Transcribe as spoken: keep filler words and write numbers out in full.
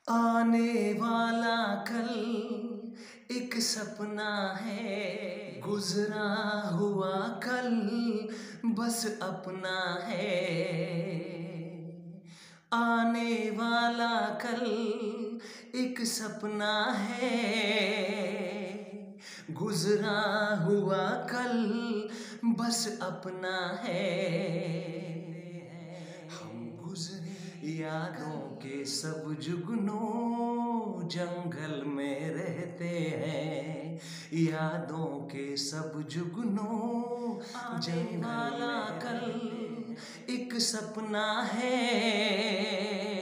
आने वाला कल एक सपना है, गुजरा हुआ कल बस अपना है। आने वाला कल एक सपना है, गुजरा हुआ कल बस अपना है। हम गुजरे यादों के सब जुगनों जंगल में रहते हैं, यादों के सब जुगनों जंगल में कल एक सपना है,